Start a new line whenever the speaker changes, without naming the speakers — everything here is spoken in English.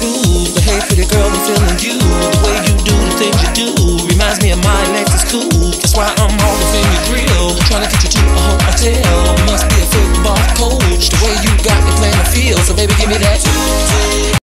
groove. But hey, pretty girl, I'm feeling you. The way you do the things you do reminds me of my Lexus coupe. That's why I'm all up in your grill, trying to get you to a hotel.